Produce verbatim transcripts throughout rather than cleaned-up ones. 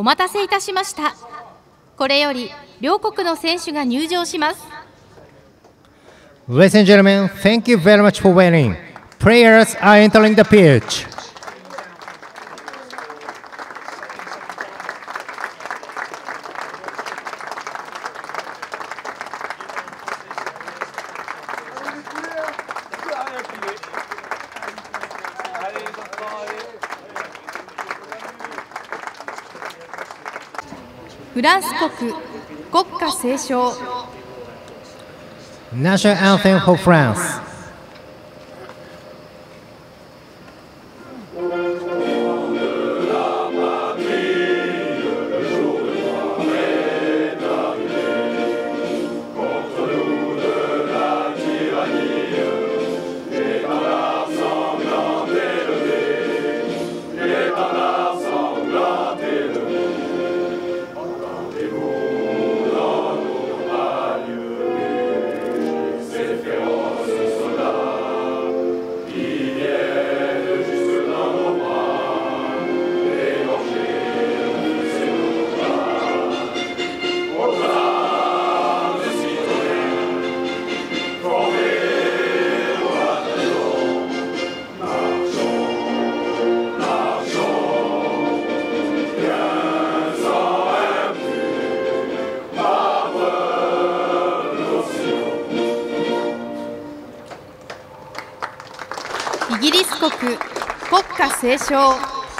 お待たせいたしました。これより両国の選手が入場します。 Ladies and gentlemen, thank you very much for waiting. Players are entering the pitch. フランス国国歌斉唱 National Anthem for France.イギリス国国歌斉唱。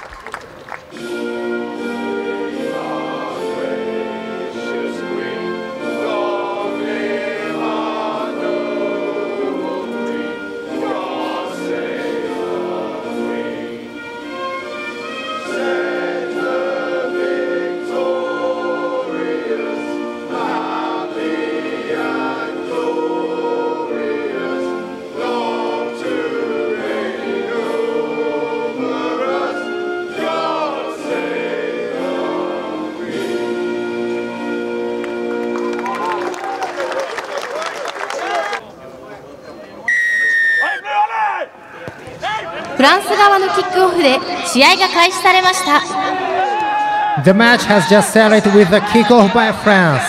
フランス側のキックオフで試合が開始されました。 The match has just started with the kickoff by France.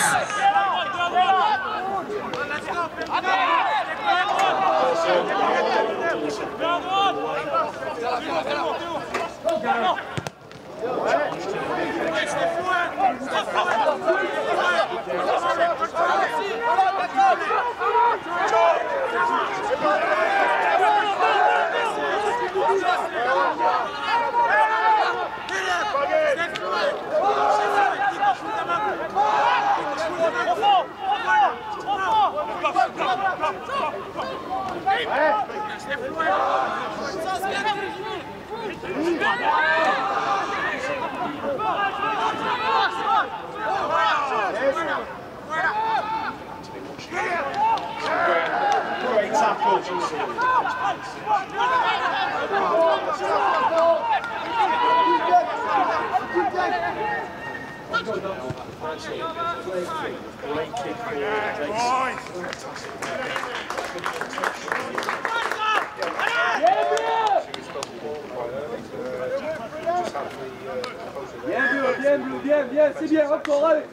Bien bleu, bien bleu, bien, bien, c'est bien, encore, allez.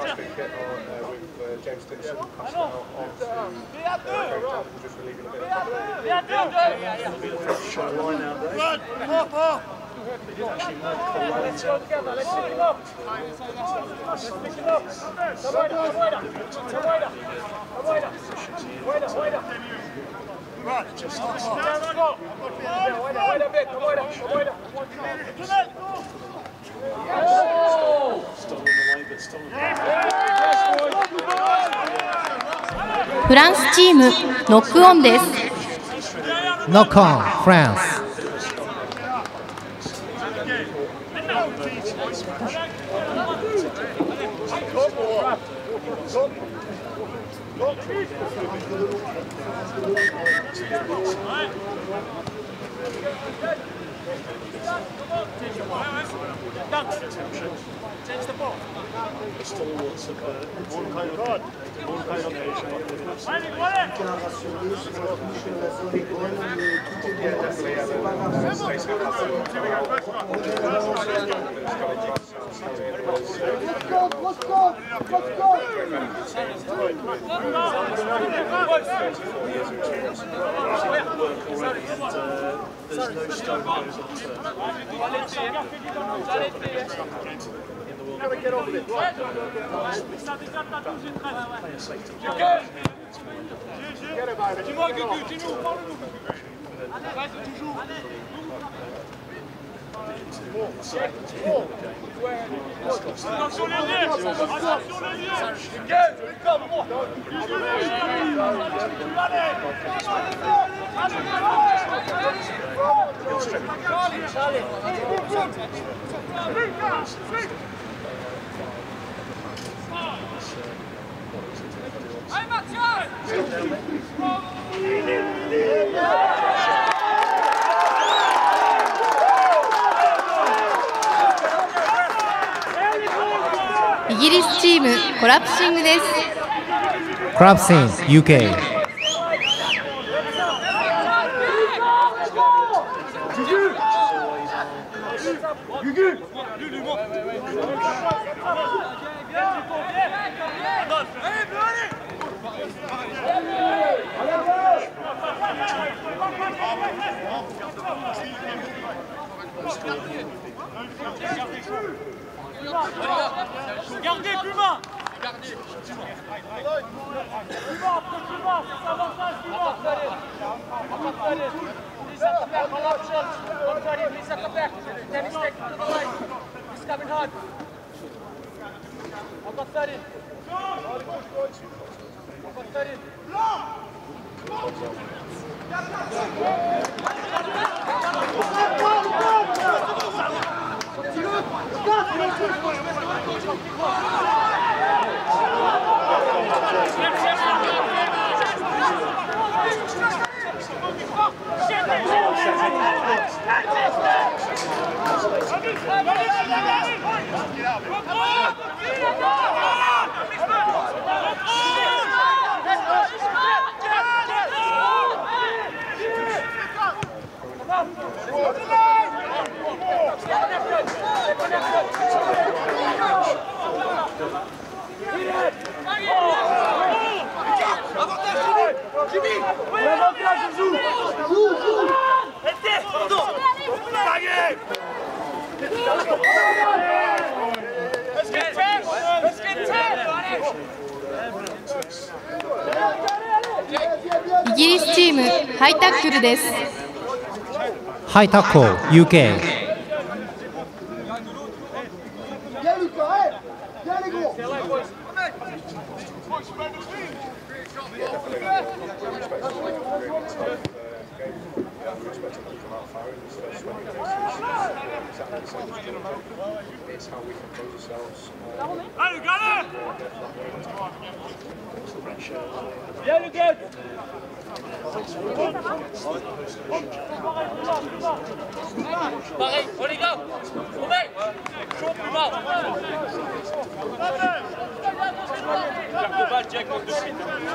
Oh! フランスチームノックオンです。 Knock on, France. Change the ball. The stalwarts of uh, one kind of one kind of nation. Yeah, definitely. Dis-moi, Gugu, dis-nous, parle-nous. Attention les liens, attention les liens. Gage, les corps, moi. Allez, Mathias. イギリスチームコラプシングです。 コラプシング ユーケー。 Gardez, Puma. Gardez. Puma, après Puma, c'est ça avantage, Puma. Please at the back, hold up, Schultz. Don't try to, please at the back. Tennis stick to the right. He's coming hard. Encore thirty. Encore thirty. イギリスチームハイタックルです。 ハイタックル ユーケー。 Allez, galère! Viens, le gars! Pareil, oh les gars! Romain! Chaud, plus bas! Perte de balle, Jack, manque de suite.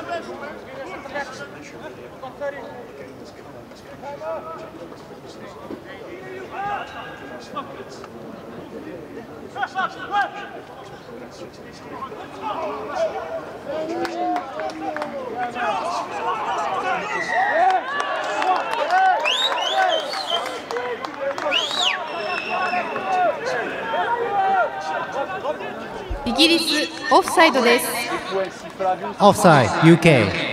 イギリスオフサイドです。 オフサイド ユーケー。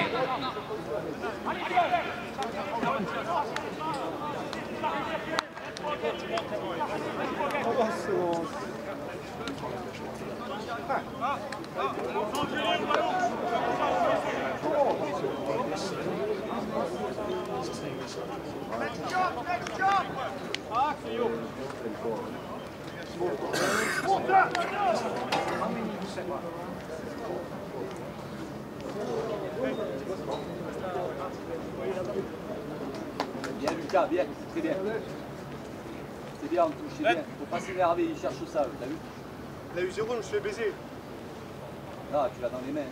Bien Lucas, bien, très bien. C'est bien, on touche, c'est bien. Faut pas s'énerver, il cherche ça, t'as vu? Il a eu zéro, je me suis fait baiser. Non, tu l'as dans les mains.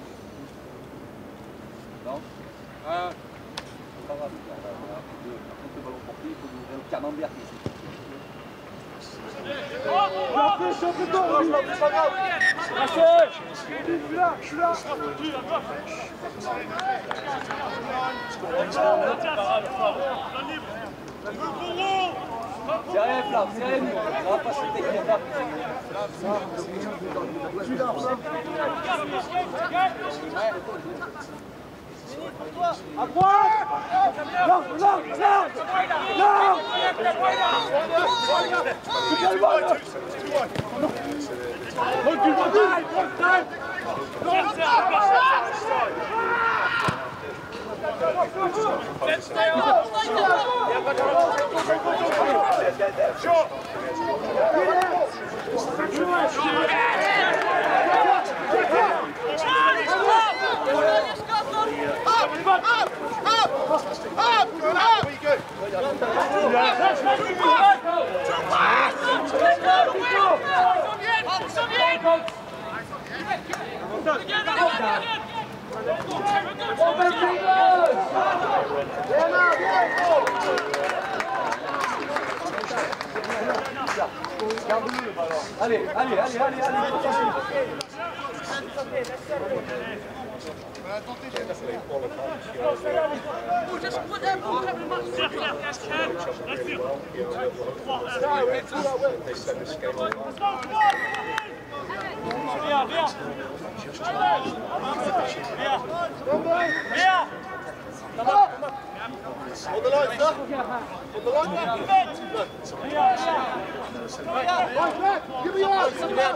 Non? Ah. C'est pas grave, Lucas. Par contre, le ballon porté, il faut nous ouvrir le camembert ici. Serrez, Flamme, serrez-nous. On va pas se décrire là. À droite! Large, large, large! Large! Allez, allez, allez, allez, allez. On the line, sir. On the line. Give me yours. Give me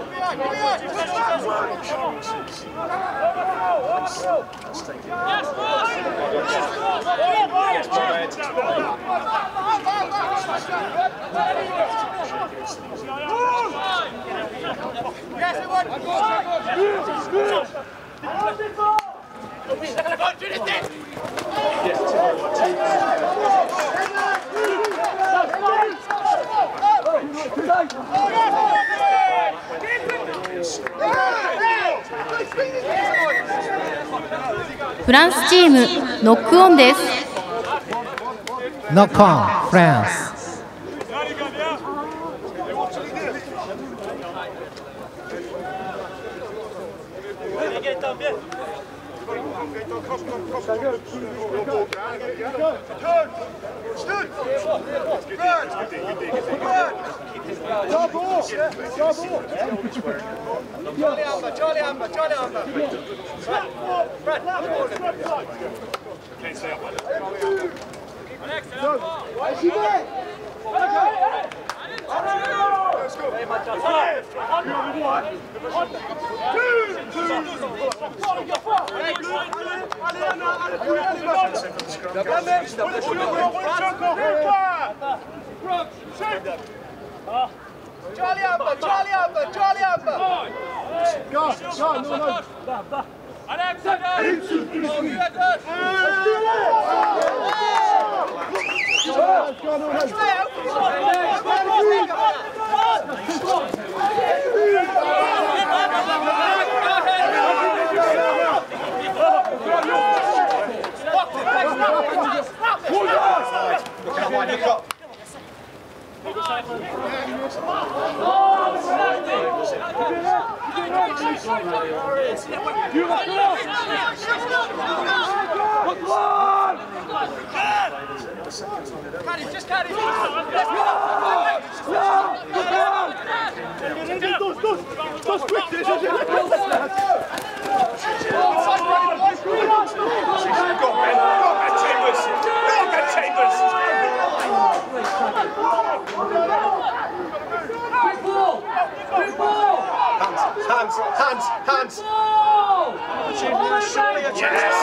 フランスチームノックオンです。 Knock on, France. Charlie Amber, Charlie Amber, Charlie Amber. Brad, Can't stay up like that. Let's go. Charlie Amber, Charlie Amber, Charlie Amber. Go, go, no, no. Look up. Carry, just carry. Dos, dos, dos quick. Go, man. Go, man, Chambers. Go, man, Chambers. Hands, hands, hands, hands. Yes.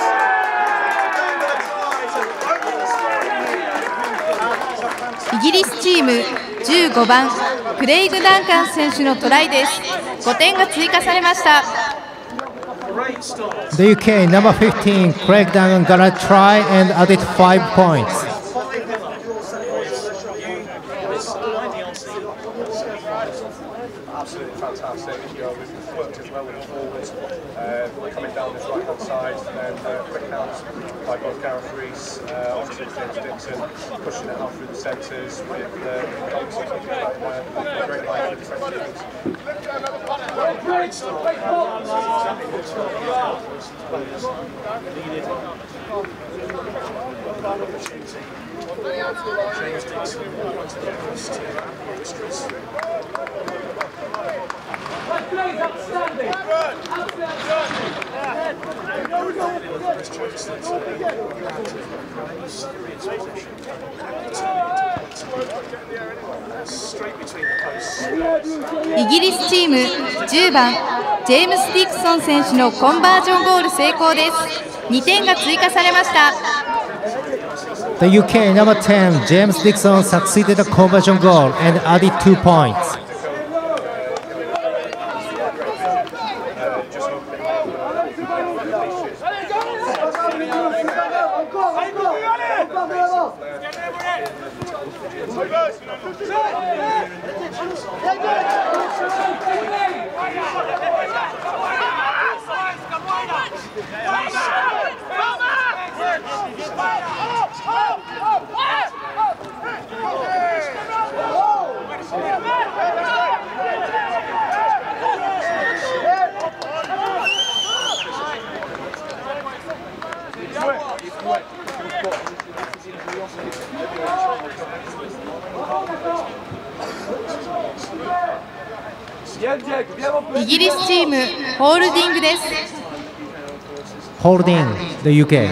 イギリスチームじゅうごばんクレイグ・ダンカン選手のトライです。ごてんが追加されました。 The U K number fifteen, Craig Duncan got a try and added five points. Absolutely fantastic. We've worked as well with forward, uh, coming down this right hand side, and then uh, quick hands by both Gareth Rees uh, onto James Dixon, pushing it out through the centres with uh, Johnson kicking that in there. A great line for the twenty yards. Great start. Exactly what players needed. Opportunity. James Dixon wants to get across to Extras. Chris Johnson straight between the posts. イギリスチームじゅうばんジェームス・ディクソン選手のコンバージョンゴール成功です。にてんが追加されました。 The U K number ten, James Dixon, succeeded the conversion goal and added two points. イギリスチームホールディングです。 Holding the U K.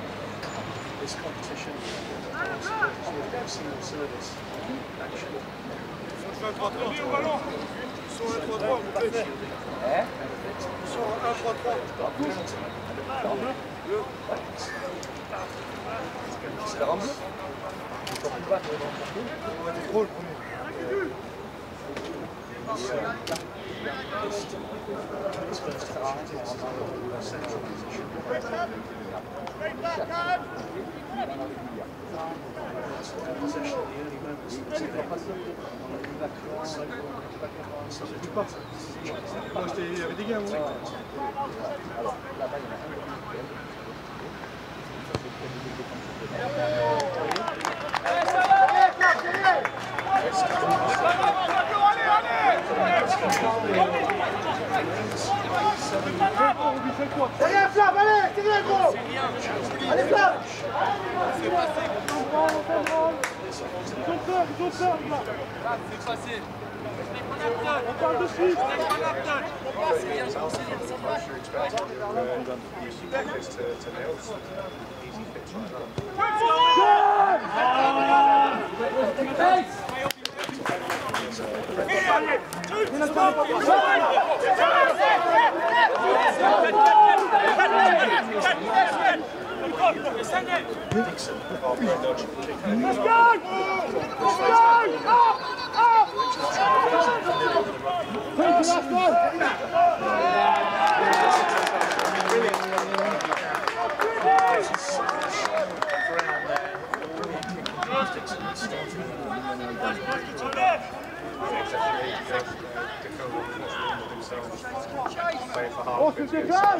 Playing for half good years. Uh,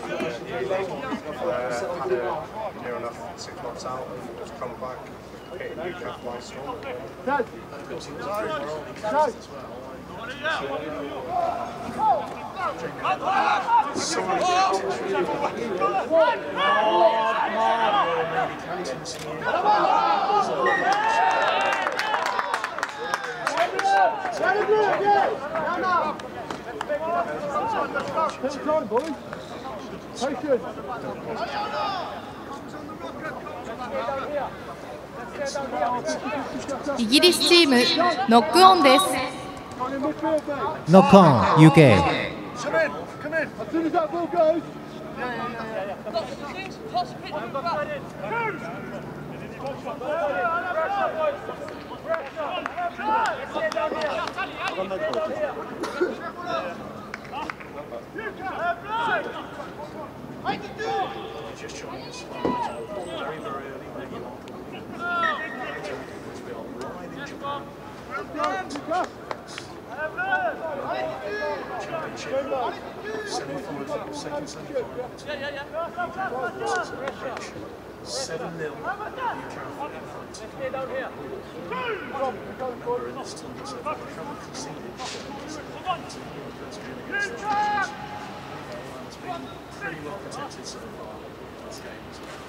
had a near enough six months out and just come back, hitting Newcastle by storm. Take time, boys. Patient. イギリスチームノックオンです。 Knock on, U K. Come in, come in. As soon as that ball goes. Just joining us very, very early. Live in Japan. Championship semi-final. five, second semi-final. Yeah, yeah, yeah. seven nil, Newcastle in front. Stay down here. Remember, in this tournament, so far, we haven't conceded the first game against the Trojans. It's been pretty well protected so far in this game as well.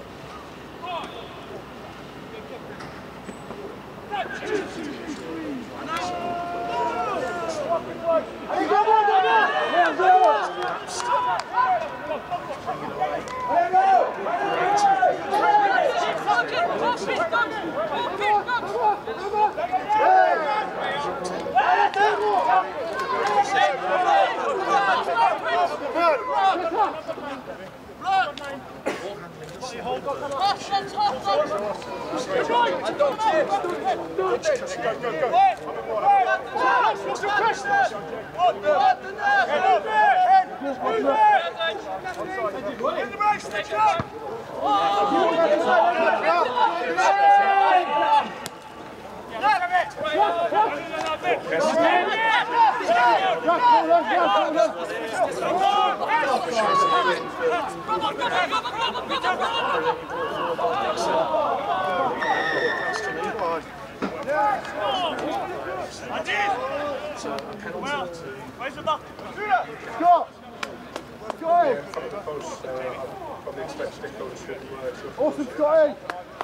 Where's the back? Go! Go! Yeah, from the post, uh, I probably expect to go to uh, Awesome, Scotty!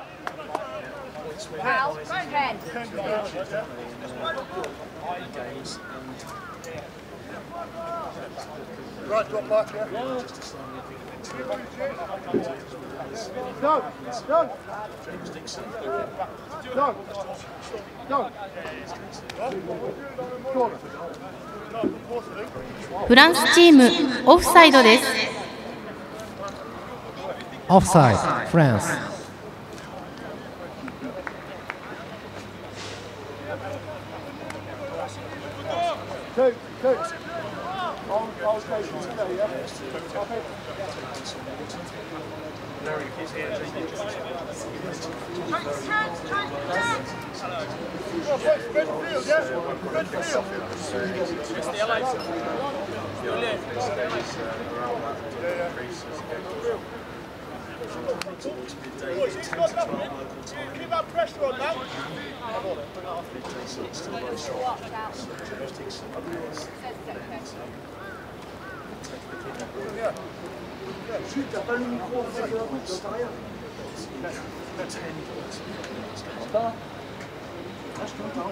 Kyle, ten. Right, drop back, yeah? Go! Go! James Dixon. Go! Go! Go! フランスチームオフサイドです。 Offside, France. Two, two. On, on station, stay, yeah? Okay. Larry, his hands are Keep that pressure on now. T'as pas le micro en fait de la route, t'as rien. T'entends? Ah, je t'entends.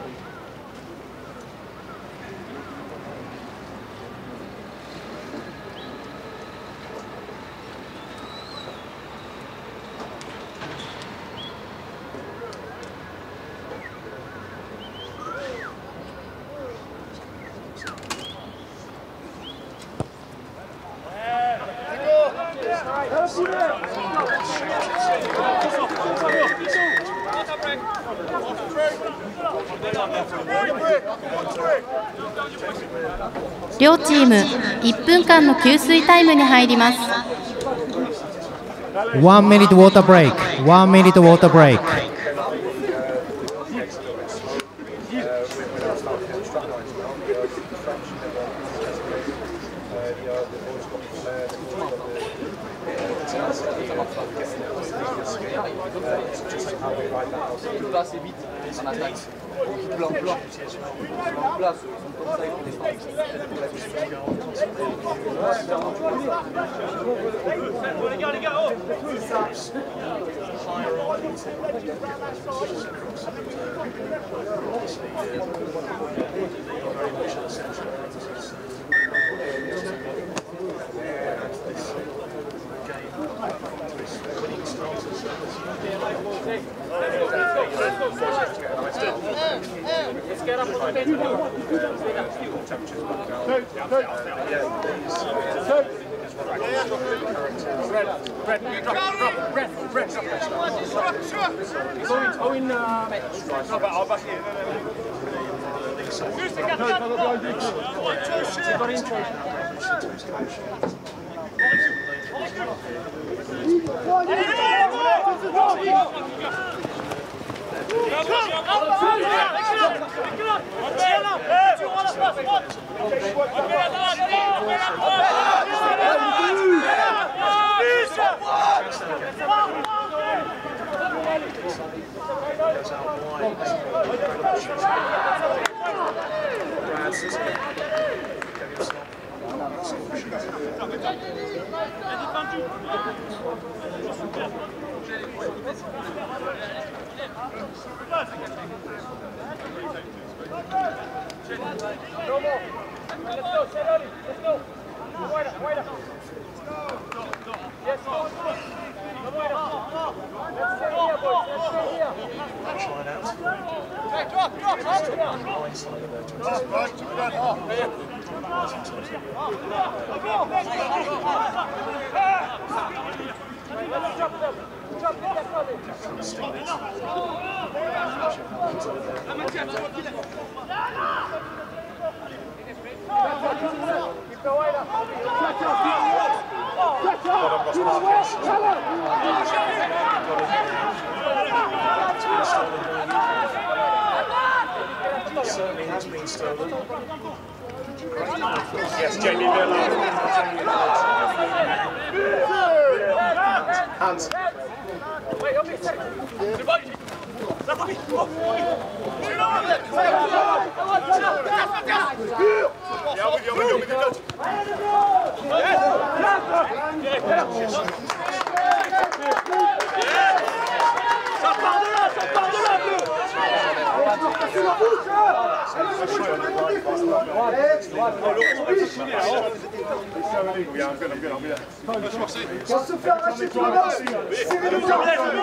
両チームいっぷんかんの給水タイムに入ります。 One minute water break. One minute water break. Il va assez vite en attaque. Il plan plan. En place, ils sont comme ça, ils font des Les gars, les gars, oh! Let's get up on the bench. Red, red, drop, red, red, Go in, go in, uh, no, but I'll back in. Who's the captain? goes out wide. Brad's is it? No more. Let's go, set early. Let's go. Wider, wider. Yes, go. Go wider. Let's stay here, boys. Let's stay here. Line out. Hey, drop, drop, drop. Let's drop them. Drop them, let's go. Keep the wider. Certainly has been stolen. Yes, Jamie Miller. Hands. Wait, help me a second. Ça part de là, ça part de là, bleu. C'est la bouche, hein. On va se faire arracher tout le monde. C'est le bras.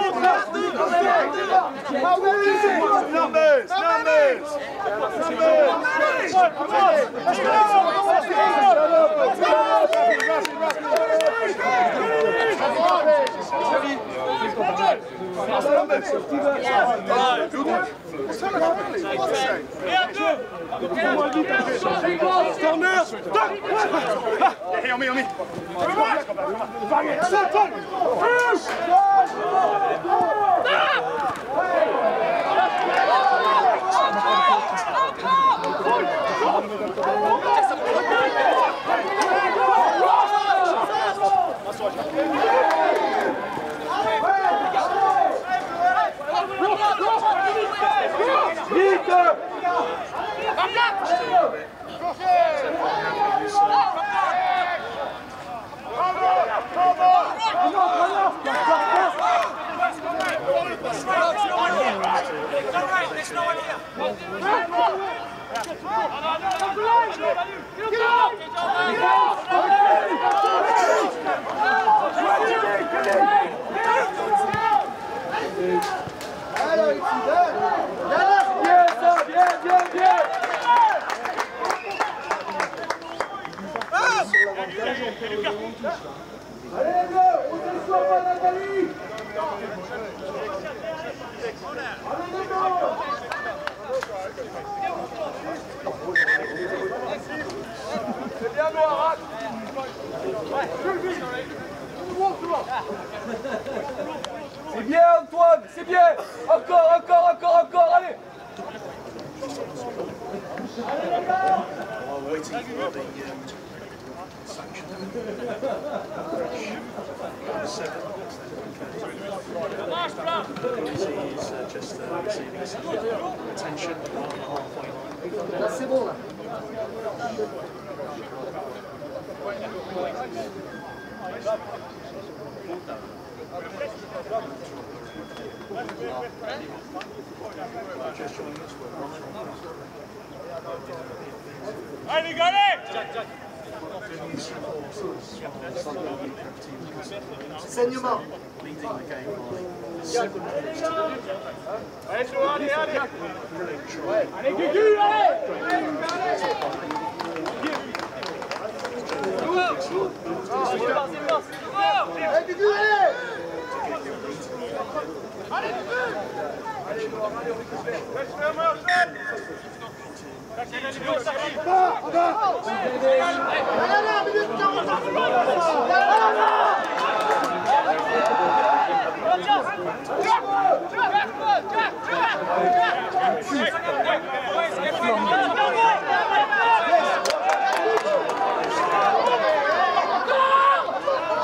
On me, on me. Allez, go, on ne soit pas Nathalie. Allez, go. C'est bien, Noir. C'est bien, Antoine, c'est bien. Encore, encore, encore, encore, allez. Allez, les gars. He's uh, just uh, receiving some attention on the halfway line. Là, c'est bon, là. Allez, les gars, allez. Saignement. Leading the game by seven minutes to go. Allez, Joe, allez, allez. Try. Allez, Gugu, allez. Allez, Gugu, allez.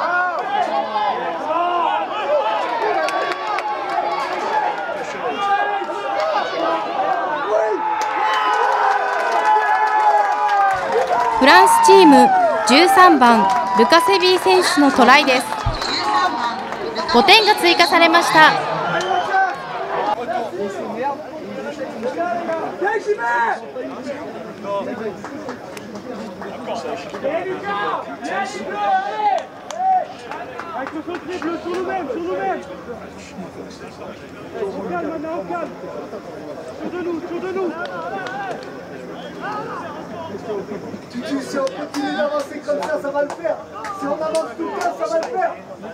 Allez, ランスチームじゅうさんばんルカセビー選手のトライです。ごてんが追加されました。 Avec le saut triple sur nous-mêmes, sur nous-mêmes. On calme maintenant, on calme. Sur de nous, sur de nous. Tutu, si on continue d'avancer comme ça, ça va le faire. Si on avance tout le temps, ça va le faire.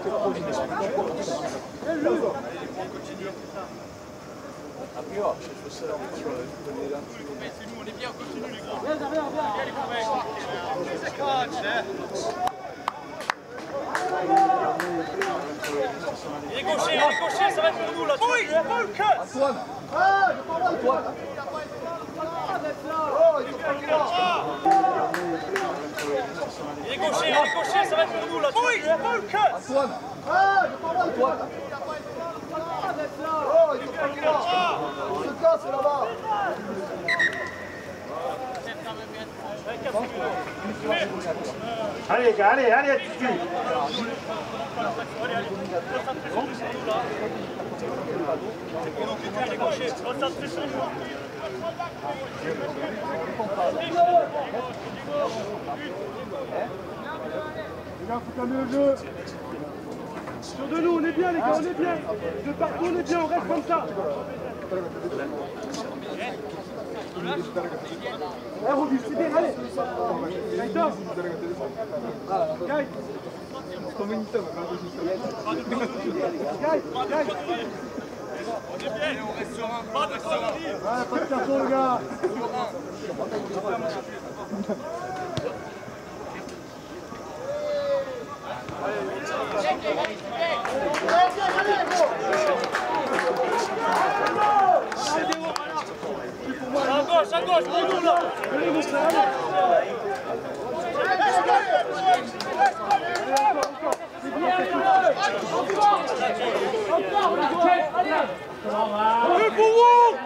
Il est gaucher, il est gaucher, ça va être pour nous là. Oui, Antoine. Ah, je parle Antoine. Oh, il faut pas le voir. Il est gaucher, il est gaucher, ça va être pour nous là. Oui, Antoine. Ah, je parle Antoine. Oh, il faut pas le voir. On se casse là-bas. Allez les gars, allez, allez, Tutu. Les gars, faut calmer le jeu. Sur de nous, on est bien les gars, on est bien. De partout, on est bien, on reste comme ça. Eh, Roby, c'est bien, allez. Gaëtan. Gaëtan. On est bien, on reste sur un. Pas de pas de carton, les gars. À gauche, à gauche, pour nous là. Allez pour vous.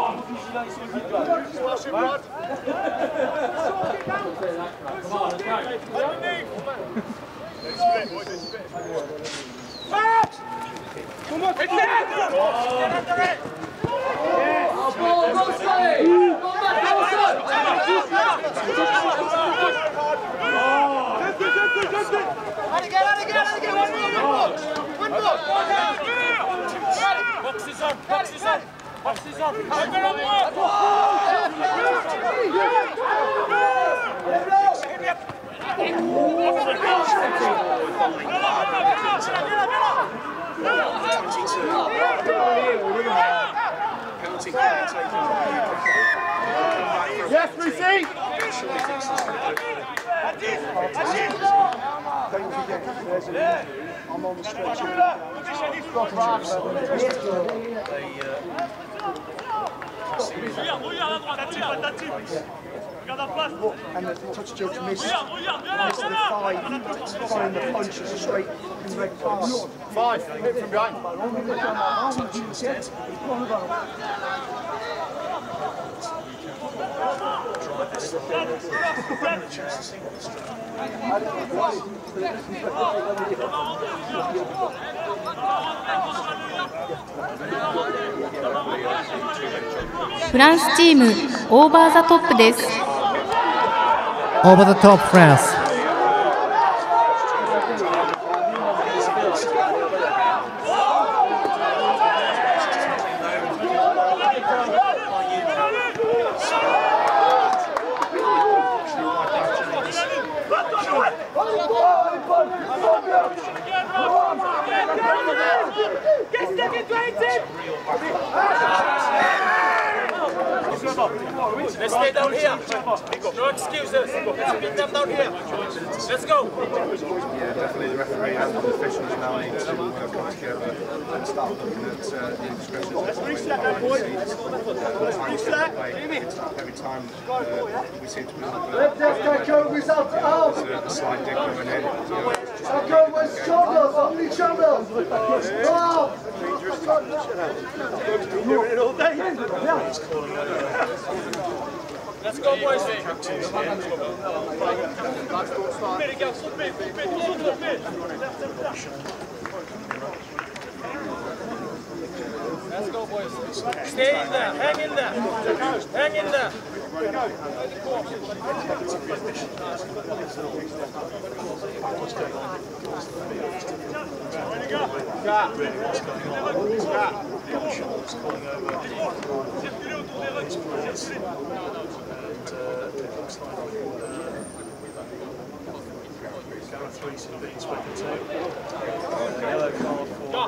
Yes, we see. I'm on the stretch. And the touch judge missed, missed the five, following the punch as a straight and red pass. Five, hit from behind. フランスチームオーバーザトップです。 Over the top, France. Let's stay down here. No excuses. Let's beat them down here. Let's go. Yeah, definitely the referee and the officials now need to uh, come together and start looking at uh, the indiscretions. Let's reset that, boys. Let's reset. Every time uh, we seem to be Let's just go without out. a slight dig going in. Go with shoulders, only shoulders. Wow. Doing it all day. Let's go, boys. Bit again, full bit, full bit, full bit. Let's go, boys. Stay in there, hang in there. Hang in there. Gareth Rees had been spoken to. Yellow card for.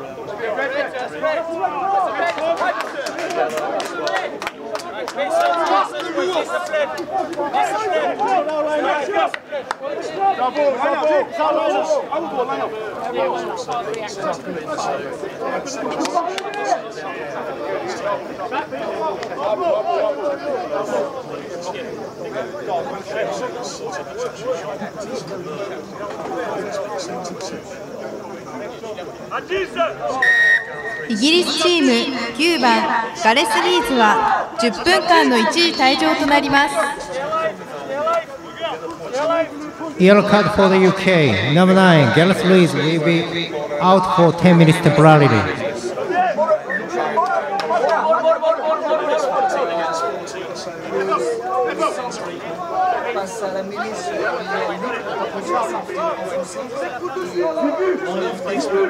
イギリスチームきゅうばんガレス・リーズはじゅっぷんかんの一時退場となります。 Yellow card for the U K. Number nine, Gareth Rees will be out for ten minutes temporarily. Passe à la mêlée sur les limites pour pas produire ça. Et euh, on offre Facebook.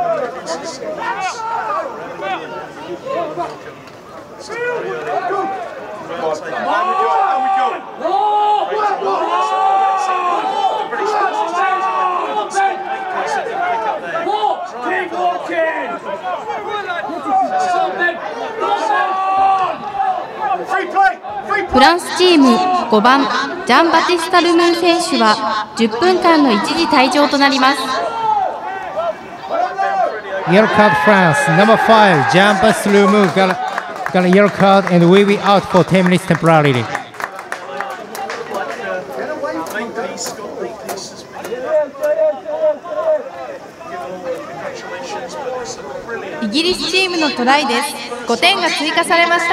フランスチームごばんジャンバティスタ・ルムー選手はじゅっぷんかんの一時退場となります。 Yellow card France, number five, Jean-Baptiste Lemoux got, got a yellow card and will be out for ten minutes temporarily. イギリスチームのトライです。ごてんが追加されました。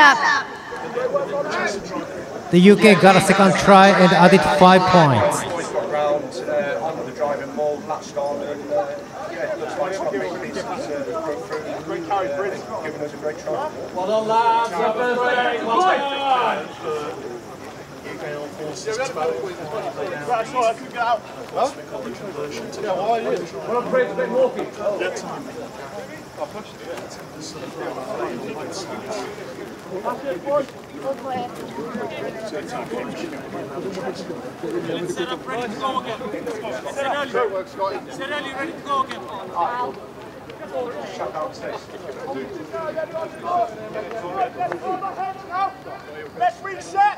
The U K got a second try and added five points. Well done, lads. Set up, ready to go again. Set early. Set early, ready to go again. Let's reset.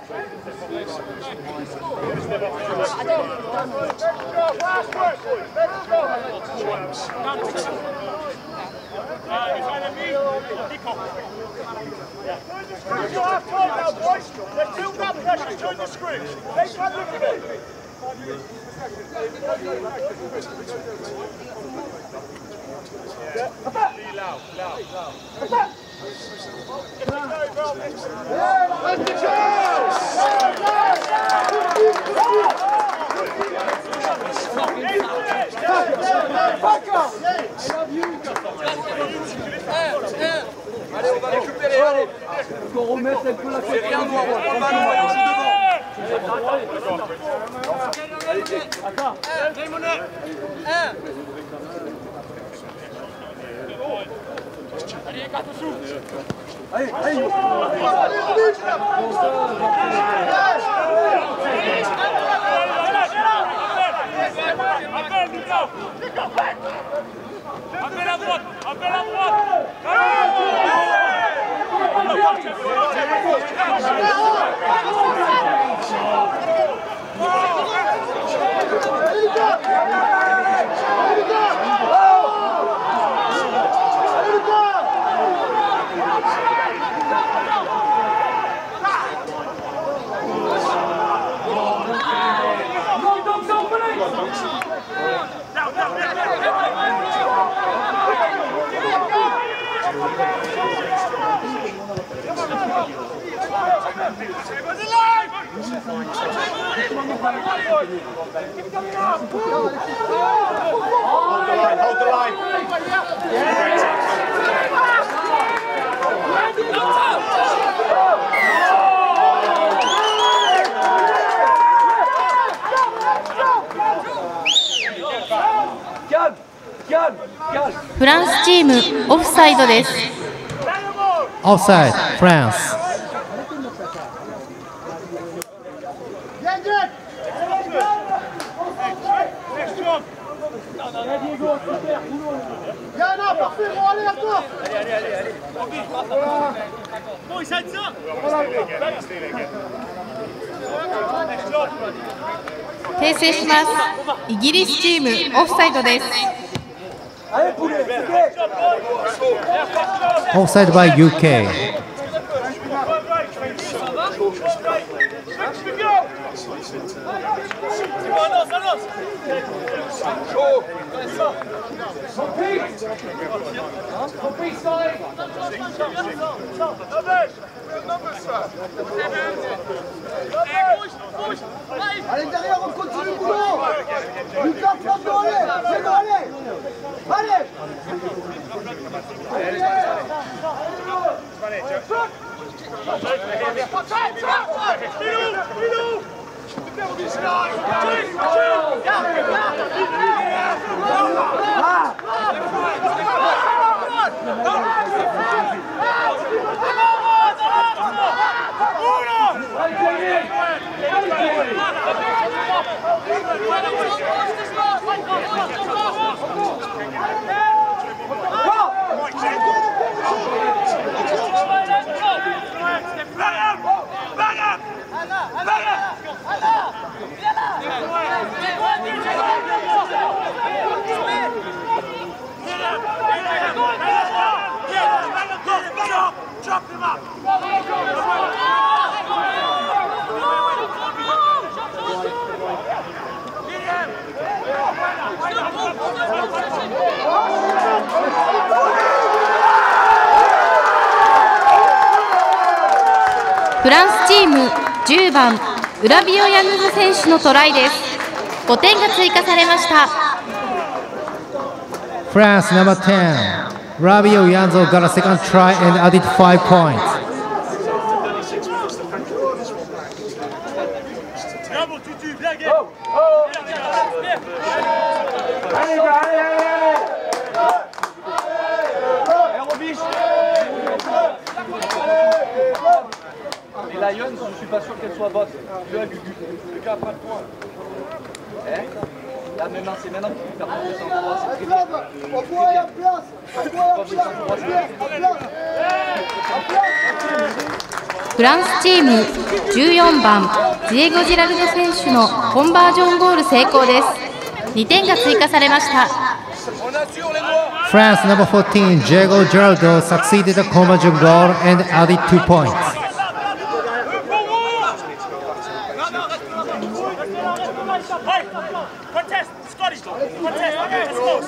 Let's build that pressure, join the screen. They can't look at it. Loud, loud, loud. Allez, on va récupérer, allez. Il faut remettre un peu la tête. On prend le ballon et on joue devant. Allez, allez. Appel à droite, appel à droite. Hold the line, hold the line. フランスチームオフサイドです。 Offside, France. Yana, parfait, bon, allez, à toi. Bon, il s'arrête ça. 訂正します。イギリスチームオフサイドです。 Allez, poulet, c'est gay. Offside by U K. Allez, derrière, on continue le boulot. Lucas, frappe dans allez. C'est bon, allez. Allez. フランスチームじゅうばんウラビオ・ヤヌズ選手のトライです。ごてんが追加されました。 France number ten. Rabio Yanzo got a second try and added five points. Bravo, Tutu, bien gay. Allez, gars, allez, allez, allez. Allez, Robiche. Les Lions, je suis pas sûr qu'elles soient bonnes. Tu as Gugu. Lucas, pas de points. Eh Là, maintenant, c'est maintenant qu'il faut faire confiance en toi. C'est très bien. On voit la place. On voit la place. En place. フランスチームじゅうよんばんジエゴ・ジラルド選手のコンバージョンゴール成功です。にてんが追加されました。 France number fourteen, Diego Giraldo succeeded the conversion goal and added two points. Contest, Scotty. Contest, okay, let's go.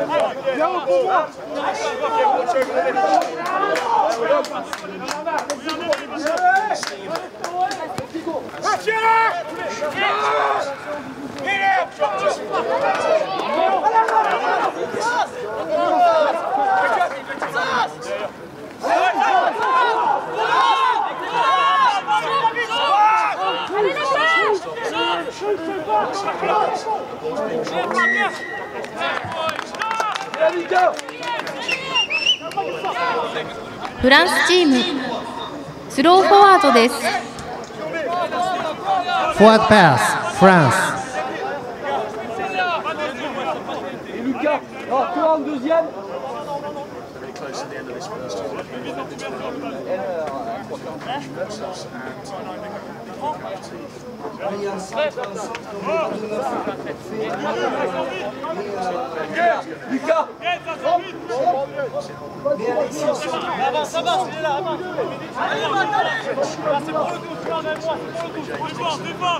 Lucas. フランスチームスローフォワードです。 Forward pass, France. Et Lucas. Alors, toi en deuxième. Lucas. Avance, avance, il est là, avance. Allez, allez. Là, c'est pour le coup, c'est pour le coup, c'est pour le coup. Défends,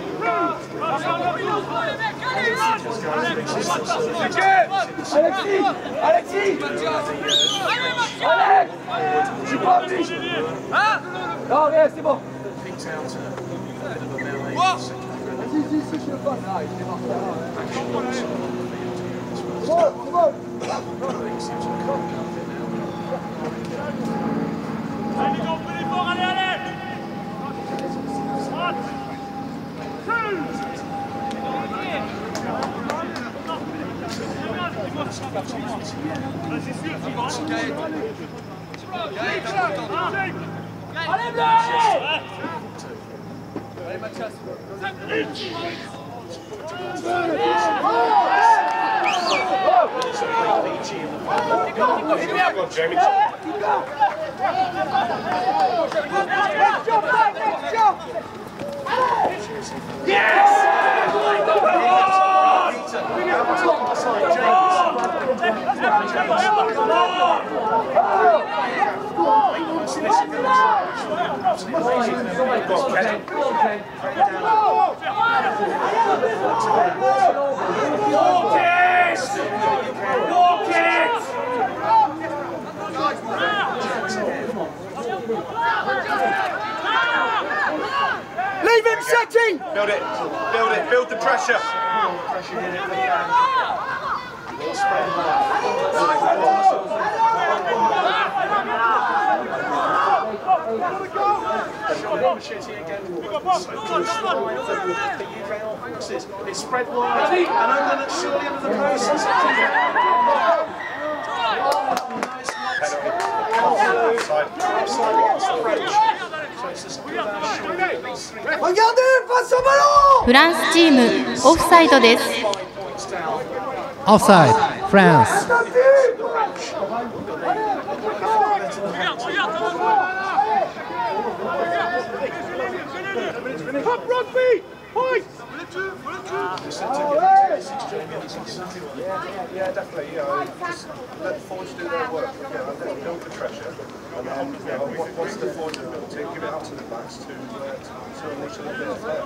Alexis. Alexis. Alex. Je suis pas obligé. Non, rien, c'est bon. Leave him setting! Build it, build it, build the pressure. It's spread wide and under the surely under the post. Regardez, face au ballon! フランスチームオフサイドです。 Offside, France. Top rugby! Point! Yeah, definitely. You know, just let the forwards do their work. You know, let them build the pressure, and then you know, once the forwards have built it, give it out to the backs to uh, to, to unleash a little bit of flair.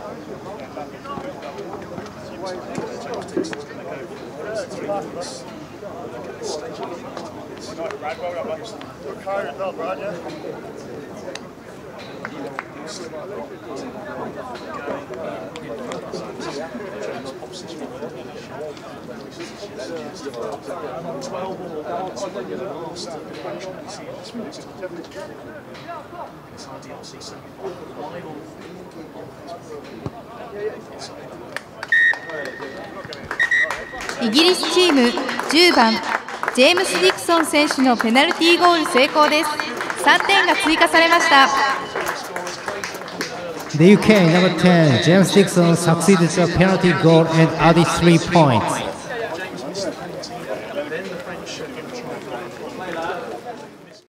イギリスチームじゅうばんジェームス・ディクソン選手のペナルティーゴール成功です。さんてんが追加されました。 The U K number ten, James Dixon succeeded to a penalty goal and added three points.